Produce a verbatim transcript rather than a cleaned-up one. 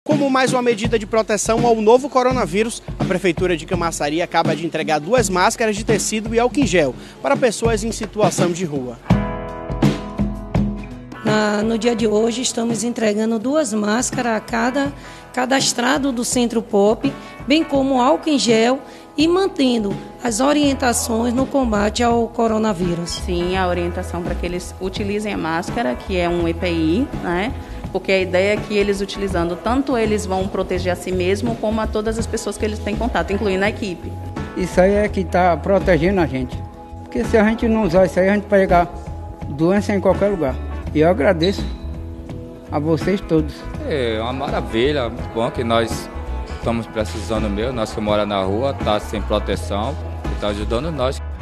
Como mais uma medida de proteção ao novo coronavírus, a Prefeitura de Camaçari acaba de entregar duas máscaras de tecido e álcool em gel para pessoas em situação de rua. Na, no dia de hoje estamos entregando duas máscaras a cada cadastrado do Centro Pop, bem como álcool em gel e mantendo as orientações no combate ao coronavírus. Sim, a orientação para que eles utilizem a máscara, que é um E P I, né? Porque a ideia é que eles utilizando, tanto eles vão proteger a si mesmo, como a todas as pessoas que eles têm contato, incluindo a equipe. Isso aí é que está protegendo a gente. Porque se a gente não usar isso aí, a gente pode pegar doença em qualquer lugar. E eu agradeço a vocês todos. É uma maravilha, bom que nós estamos precisando mesmo, nós que moramos na rua, está sem proteção, está ajudando nós.